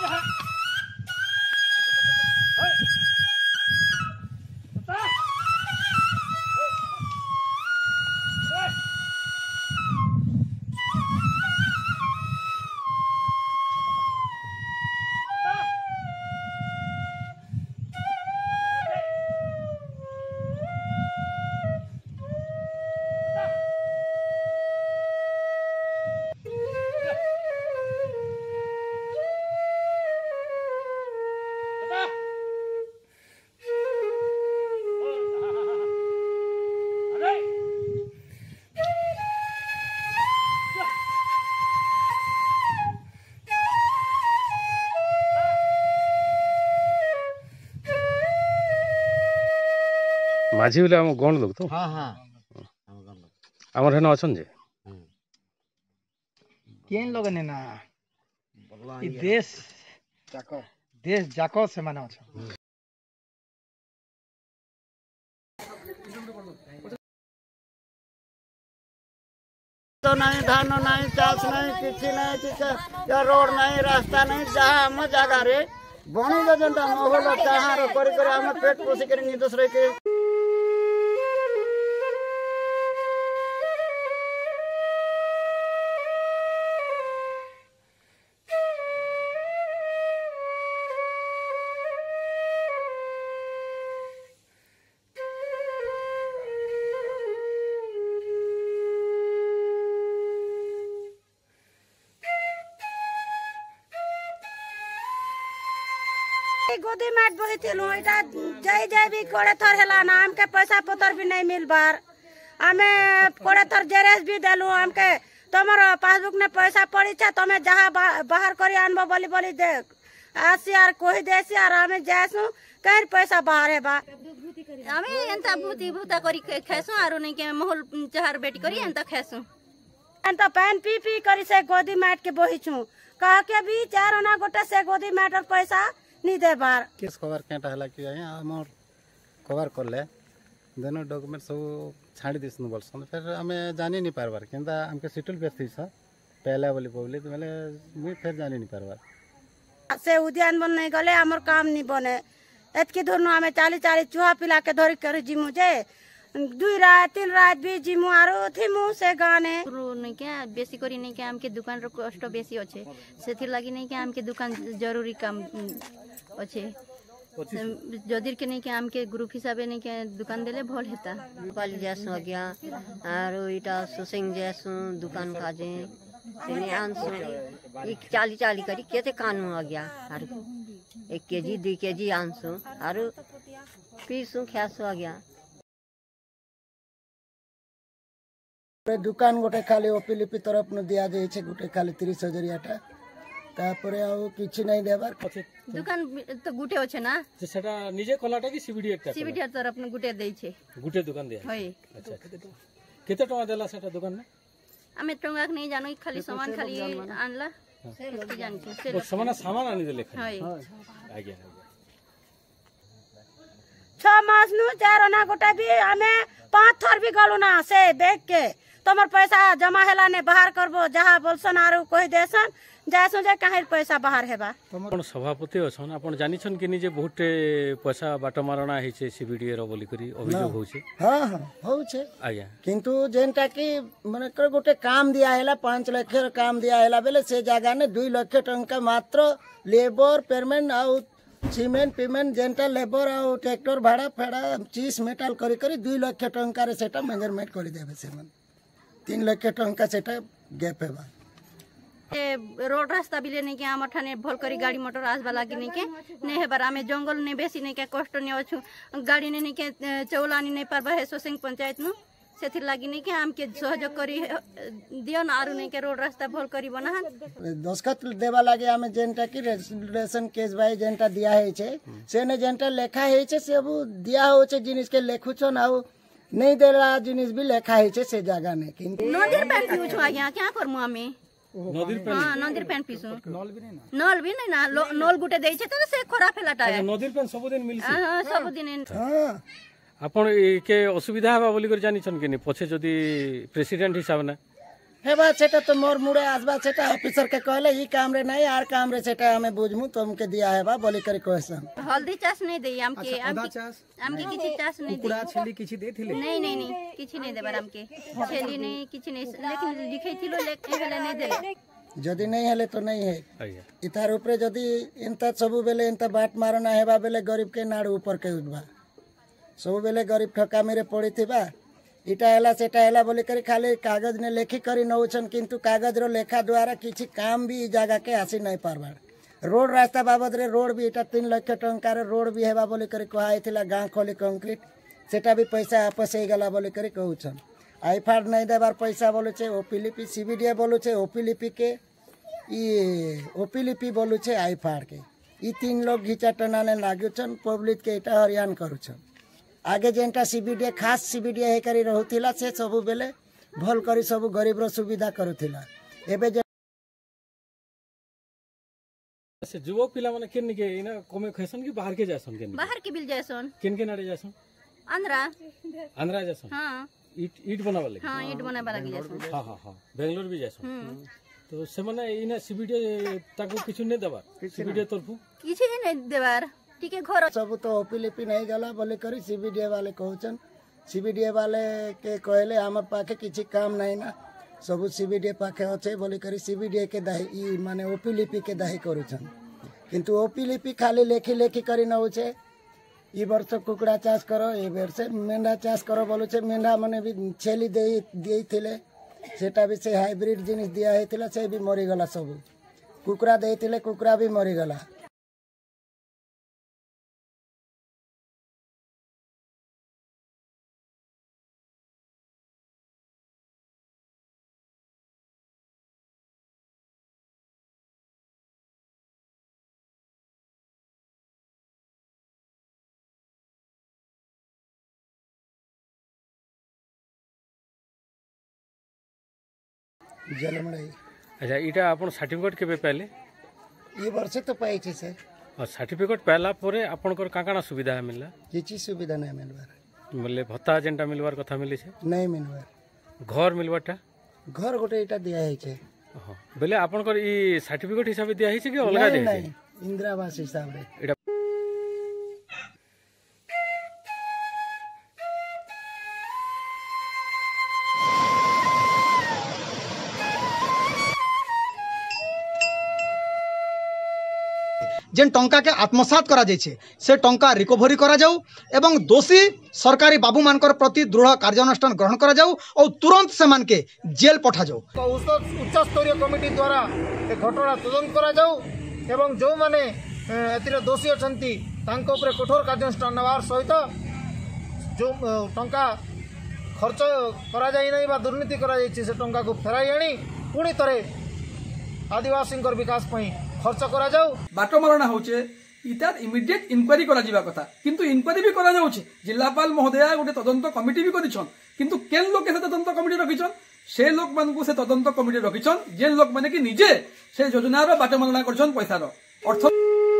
माझी बोले आम गण लोग तो हाँ हाँ आमर हेन अछन जे केन लोग ने ना ई देश जाको से माने अछन तो नहीं धान नहीं चाष नहीं किसी नहीं किसी या रोड नहीं रास्ता नहीं जहाँ हम जगह रे बनी जनता महल चाहाँ करी आम पेट पोषिक निर्दोष रही गोदी माट बही थिलु इटा जय जय भी कोड़े थर हेला ना हमके पैसा पतर भी नहीं मिल बार आमे कोड़े थर जेरेस भी देलु हमके तमर पासबुक ने पैसा पड़ी छे तमे जहां बाहर करी आनबो बोली बोली दे आसी यार कोई देसी यार हमें जैसु कहीं पैसा बाहर है बा हमें एंता भूती भूता करी खेसु आरो नहीं के महल चार बेटी करी एंता खेसु एंता पैन पी पी करी से गोदी माट के बही छु कह के भी चार ना गोटे से गोदी माट और पैसा नहीं दे बार केस कवर केटा हला कि हमर कवर करले देनो डॉक्यूमेंट सब छाड़ी दिसनु बोलसन फिर हमें जानि नहीं पारबार केंदा हमके सेटल बेथि छ पहले बोली बोली तो मैंने मुई फिर जानि नहीं पारबार से उद्यान बन नहीं गले हमर काम नहीं बने एतकी धरनु हमें 40 चूहा पिला के धरी कर जिमु जे 2 रात 3 रात भी जिमु आरो थिमु से गाने नहीं क्या बेसी करी नहीं क्या हमके दुकान रो कष्ट बेसी अच्छे सेथि लागि नहीं क्या हमके दुकान जरूरी काम अच्छे जदि के नहीं क्या हमके ग्रुप हिसाबे नहीं क्या दुकान देले भल हेता पाली जैसु आ गया आरो इटा सुसिंग जैसु दुकान काजे सेने आनसु एक 40 करी केते कानू आ गया आरो 1 केजी 2 केजी आनसु आरो पीसु खासु आ गया दुकान गोटे खाली ओपीलिपि तरफ न दिया जाय छे गोटे खाली 30,000 टा तापरे आ किछि नै देबार दुकान तो गुटे होछे ना सेटा निजे कोलाटा की सीबीडी एकटा सीबीडी तरफ न गुटे देई छे गुटे दुकान दे होय अच्छा केते टका देला सेटा दुकान में हमें टंगा नहीं जानो खाली सामान खाली आनला से जान छे सामान आनी देले होय आज्ञा 6 मास नु चार ना गोटे भी हमें 5 थर भी गलु ना से देख के तमर पैसा जमा हेला ने बाहर करबो जहा बोलसन आरो कोई देसन जासो जे काहे पैसा बाहर हेबा कोन सभापति अछन आपण जानि छन कि जे बहुत पैसा बाट मारणा हे छे सीबीडी रो बोली करी अभियोग हो छे हां हां हो छे आज्ञा किंतु जेनटा की माने कर गोटे काम दिया हेला 5 लाख रो काम दिया हेला बेले से जगह ने 2 लाख टंका मात्र लेबर पेमेंट आ सीमेंट पेमेंट जेनटा लेबर आ ट्रैक्टर भाड़ा फेड़ा चीज मेटल करी करी 2 लाख टंका रे सेटा मेजरमेंट करी देबे से मन 3 लाख टंका सेटा गैप हेबा ए रोड रास्ता भी लेने के हम ठाने भल करी गाड़ी मोटर आसबा लागी नहीं के नहीं हेबार हमें जंगल ने बेसी नहीं के कष्ट नहीं अछु गाड़ी ने नहीं के चौलानी नहीं पारबा है सोसिंग पंचायत नु सेथि लागी नहीं के हम के सहयोग करी दियो ना आरु नहीं के रोड रास्ता भल करी बना दस्खत देबा लागे हमें जेनटा की रेजिस्ट्रेशन केस भाई जेनटा दिया है छे से ने जेनटा लेखा है छे से अब दिया हो छे जिनिस के लेखु छ ना नहीं देला जिनिस भी लेखा है छे से जगह ने किंतु नदीर पेन पीछु आ गया क्या करमु हमें नदीर पेन पीसु नल भी नहीं ना नल गुटे देई छे तो से खराब हेलाटा है नदीर पेन सब दिन मिलसी हां सब दिन हां आपण के असुविधा हबा बोली कर जानि छन कि नि पछे जदी प्रेसिडेंट हिसाब ना हेबा सेटा तो मोर मुड़े आसबा सेटा ऑफिसर के कहले ई काम रे नहीं आर काम रे सेटा हमें बुझमु तुमके दिया हेबा बोली करी कहसन हल्दी चाष नहीं देई हमके हमके किछि चाष नहीं कुकुड़ा छेली किछि देथिले नहीं नहीं नहीं किछि नहीं देबार हमके छेली नहीं किछि नहीं लेकिन लिखै थिलो लेके हेले नहीं देले जदि नहीं हेले तो नहीं है ଆଜ୍ଞା इतार ऊपर जदि एंता सब बेले एंता बाट मारना हेबा बेले गरीब के नाड़ ऊपर के उठबा सब बेले गरीब ठकामी रे पड़ी थिबा इटा हैला सेटा हैला बोली करी खाली कागज ने लेखी करी नौछन किंतु कागज रो लेखा द्वारा किछि काम भी जगह के आसी नहीं पारबार रोड रास्ता बाबद रे रोड भी इटा 3 लाख टंका रे रोड भी हेबा बोली करी कहा आइथिला गां खोली कंक्रीट सेटा भी पैसा आपस हे गला बोली करी कहउछन आईफार नहीं देबार पैसा बोलु छे ओपीलीपी सीबीडीए बोलु छे ओपीलीपी के ई ओपीलीपी बोलु छे आईफार के ई 3 लोग घिचा टना ने लागुछन पब्लिक के इटा हरियाण करूछन आगे जेनटा सीबीडीए खास सीबीडीए हे करी रहउथिला से सब बेले भल करी सब गरीब रो सुविधा करूथिला एबे जे से युवक पिला माने केन के इना कमे खैसन कि बाहर के जासन केन बाहर के बिल जासन केन के नाडे जासन आंध्रा जासन हां ईट बनावा लगे हां ईट बनाबा लागि जासन हां हां हां बेंगलोर भी जासन तो से माने इना सीबीडीए ताको किछु नै देबा सीबीडीए तरफु किछि नै देबार ठीक है घर सब तो ओपीलीपी नहीं गला बोले करी सीबीडीए वाले कहउछन सीबीडीए वाले के कहले हमर पाखे किछि काम नहीं ना सब सीबीडीए पाखे अच्छे बोले करी सीबीडीए के दाही ई माने ओपीलीपी के दाही करूछन किंतु ओपीलीपी खाली लेखी लेखी करी न होछे ई वर्ष कुकुड़ा चाष करो ए वर्ष मेंढा चाष करो बोलु छे मेंढा माने भी छेली देई थिले सेटा भी से हाइब्रिड जिनिस दिया हेतिला से भी मरी गला सब कुकुड़ा देई थिले कुकुड़ा भी मरी गला जलमड़ाई अच्छा इटा आपण सर्टिफिकेट केबे पाले ये वर्ष तो पाई छे से और सर्टिफिकेट पाला परे आपनकर काकाना सुविधा मिलला किछि सुविधा नहीं मिलबार मतलब भत्ता जेंटा मिलवार कथा मिले छे नहीं मिलबार घर मिलवाटा घर गोटे इटा दिया है छे हां बेले आपनकर ई सर्टिफिकेट हिसाब दिया है छे कि अलगा दे नहीं इंदिरा आवास हिसाब रे एटा जेन टंका के आत्मसात करा जायछे से टंका रिकवरी करा जाऊ एवं दोषी सरकारी बाबू मानकर प्रति दृढ़ कार्यानुष्ठान ग्रहण करा जाऊ और तुरंत से मान के जेल पठा जाऊ उच्च स्तरीय कमिटी द्वारा ए घटना तदंत करा जाऊ एवं जो माने एतिरे दोषी अछंती तांको ऊपर कठोर कार्यानुष्ठान नवार सहित जो टंका खर्च करा जाई नै बा दुर्नीति करा जायछि से टंका को फेराई आनी पुणी तरे आदिवासी विकास पई खर्च करा जाऊ बाट मारणा होचे इतार इमिडिएट इंक्वायरी करा जीवा कथा किंतु इंक्वायरी भी करा जाउछि जिल्लापाल महोदय गोटे तदंत कमिटी भी करिछन किंतु केन लोक से तदंत कमिटी रखिछन से लोक मानकु से तदंत कमिटी रखिछन जे लोक माने कि निजे से योजना रो बाट मारणा करछन पैसा रो अर्थ